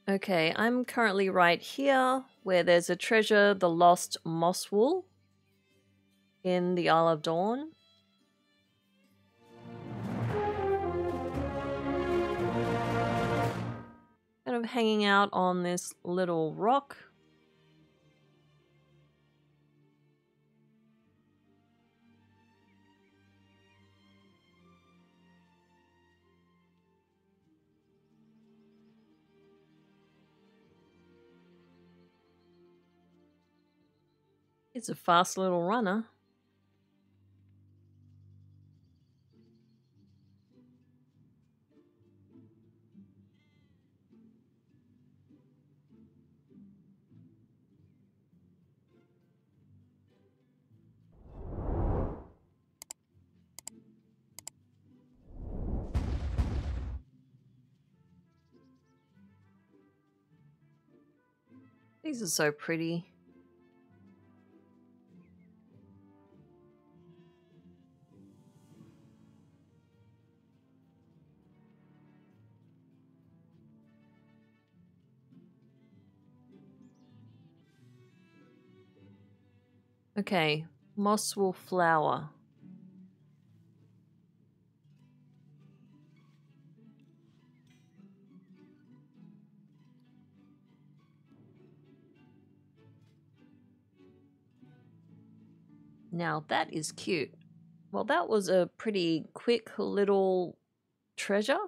Okay, I'm currently right here where there's a treasure, the lost Mosswool in the Isle of Dorn. Kind of hanging out on this little rock. It's a fast little runner. These are so pretty. Okay, Mosswool Flower. Now that is cute. Well, that was a pretty quick little treasure.